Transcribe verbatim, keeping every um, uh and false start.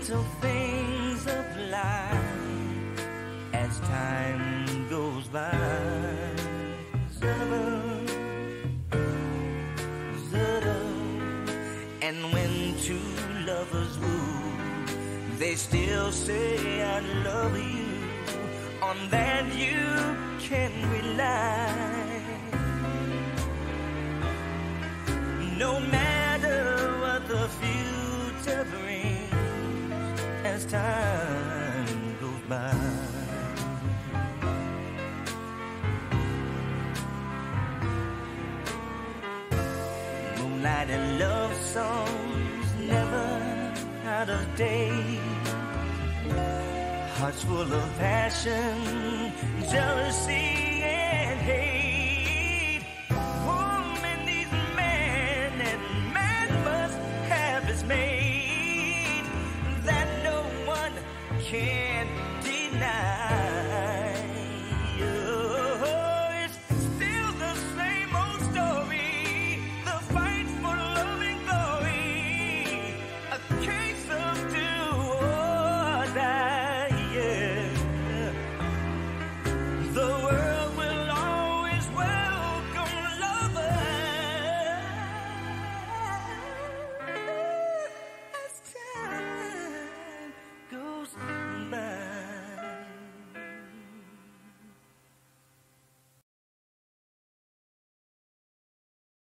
little things of life as time goes by. And when two lovers woo, they still say I love you. On that you can rely. No matter what the future brings as time goes by. Moonlight and love songs never out of date. Hearts full of passion, jealousy and hate. Woman needs man and man must have his mate. That no one can deny.